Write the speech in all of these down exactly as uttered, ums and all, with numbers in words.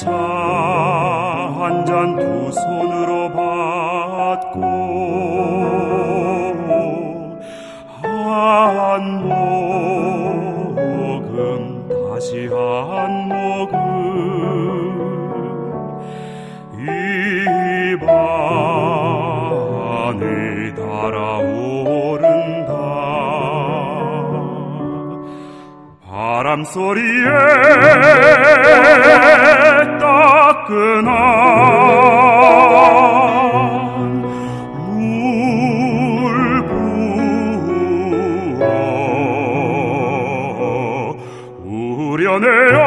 차 한 잔 두 손으로 받고 한 모금 다시 한 모금 입안에 달아오른다. 바람 소리에 따끈한 물 부어 우려내어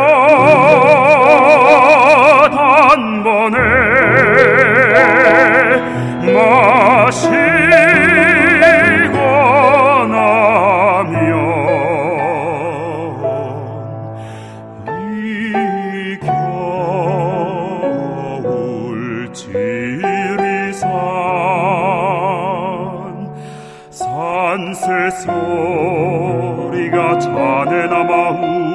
단번에 마시고 나면 이 겨울 지리산 산새 소리가 잔에 남아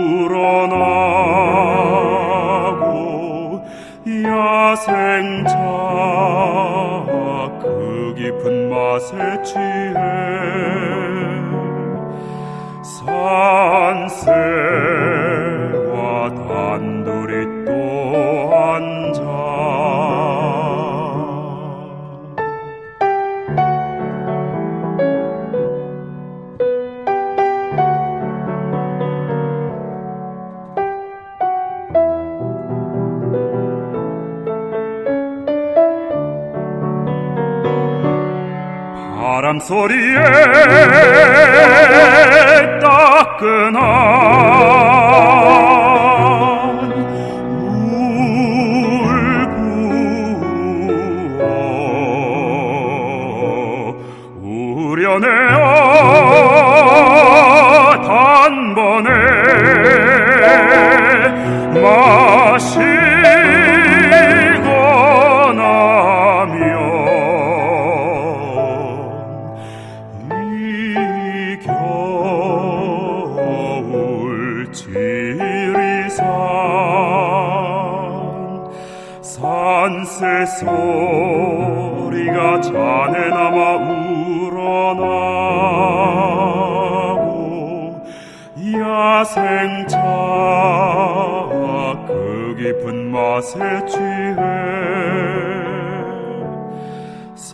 우러나고 야생차 그 깊은 맛에 취해 산새와 단둘이 또 앉아 바람 소리에 따끈한 물 부어 우려내어 단번에 마시고 나면 겨울 지리산 산새 소리가 잔에 남아 우러나고 야생차 그 깊은 맛에 취해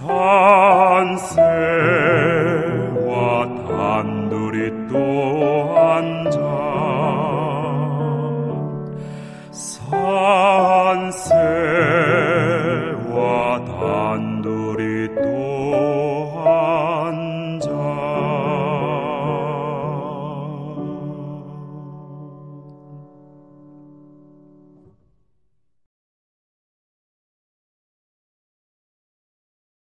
산새와 단둘이 또